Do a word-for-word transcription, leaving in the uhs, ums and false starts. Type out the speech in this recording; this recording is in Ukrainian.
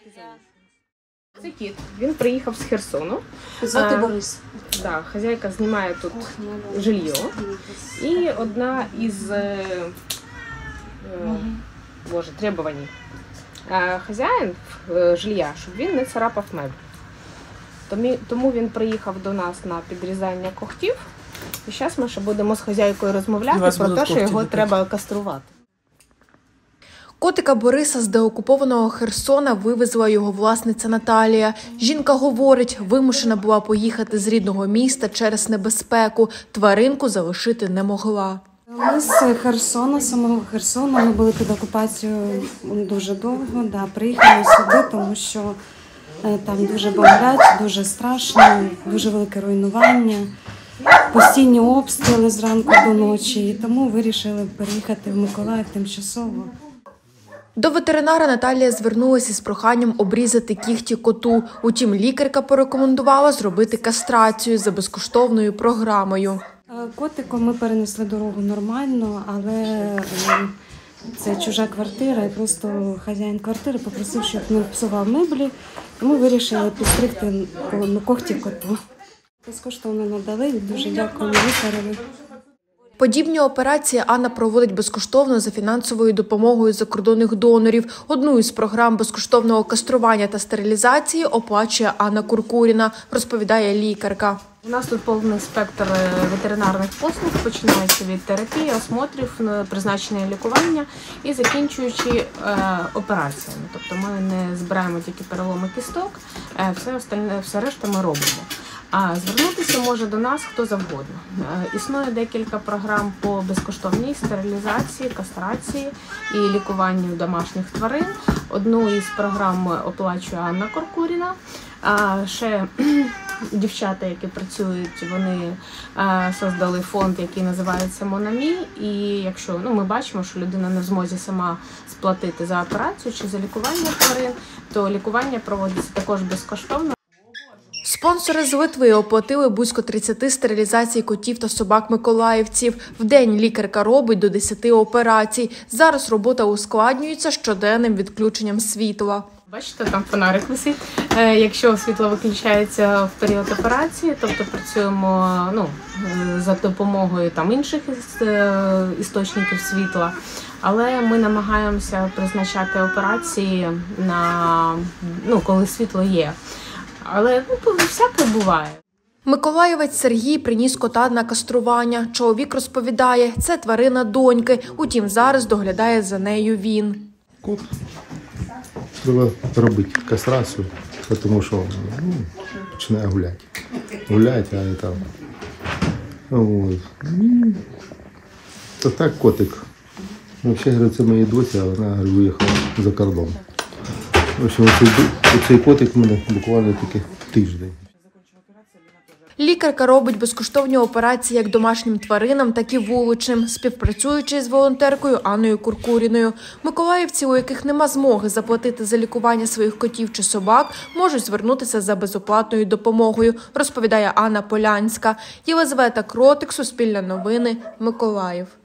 Це кіт. Він приїхав з Херсону. Звати Борис. Так, хазяйка знімає тут жилье. І одна із е, е, боже, требувань е, хазяїн е, жилья, щоб він не царапав меблі. Тому, тому він приїхав до нас на підрізання когтів. І зараз ми ще будемо з хазяйкою розмовляти про те, що його треба каструвати. Котика Бориса з деокупованого Херсона вивезла його власниця Наталія. Жінка говорить, вимушена була поїхати з рідного міста через небезпеку. Тваринку залишити не могла. Ми з Херсона, самого Херсона, ми були під окупацією дуже довго. Да, приїхали сюди, тому що там дуже бомблять, дуже страшно, дуже велике руйнування, постійні обстріли зранку до ночі. І тому вирішили переїхати в Миколаїв тимчасово. До ветеринара Наталія звернулася з проханням обрізати кігті коту. Утім, лікарка порекомендувала зробити кастрацію за безкоштовною програмою. Котику ми перенесли дорогу нормально, але це чужа квартира, і просто хазяїн квартири попросив, щоб не псував меблі. Ми вирішили підстригти когті коту. Безкоштовно надали, дуже дякуємо лікареві. Подібні операції Анна проводить безкоштовно за фінансовою допомогою закордонних донорів. Одну із програм безкоштовного кастрування та стерилізації оплачує Анна Куркуріна, розповідає лікарка. У нас тут повний спектр ветеринарних послуг, починаючи від терапії, осмотрів, призначення лікування і закінчуючи е, операціями. Тобто ми не збираємо тільки переломи кісток, е, все остальне, все решта ми робимо. А звернутися може до нас хто завгодно. Е, існує декілька програм по безкоштовній стерилізації, кастрації і лікуванню домашніх тварин. Одну із програм оплачує Анна Куркуріна. А ще дівчата, які працюють, вони а, создали фонд, який називається «Монамі». І якщо ну, ми бачимо, що людина не в змозі сама сплатити за операцію чи за лікування тварин, то лікування проводиться також безкоштовно. Спонсори з Литви оплатили близько тридцяти стерилізацій котів та собак-миколаївців. В день лікарка робить до десяти операцій. Зараз робота ускладнюється щоденним відключенням світла. Бачите, там фонарик висить. Якщо світло виключається в період операції, тобто працюємо ну, за допомогою там, інших істочників світла, але ми намагаємося призначати операції, на, ну, коли світло є. Але ну, всяке буває. Миколаївець Сергій приніс кота на кастрування. Чоловік розповідає, це тварина доньки, утім зараз доглядає за нею він. Кот. Треба робити кастрацію, тому що ну, починає гуляти. Гуляти, а там. От. Це так котик. Взагалі, це моя доця, а вона виїхала за кордон. В общем, оцей, оцей котик в мене буквально тільки тиждень. Лікарка робить безкоштовні операції як домашнім тваринам, так і вуличним, співпрацюючи з волонтеркою Анною Куркуріною. Миколаївці, у яких нема змоги заплатити за лікування своїх котів чи собак, можуть звернутися за безоплатною допомогою, розповідає Анна Полянська. Єлизавета Кротик, Суспільне новини, Миколаїв.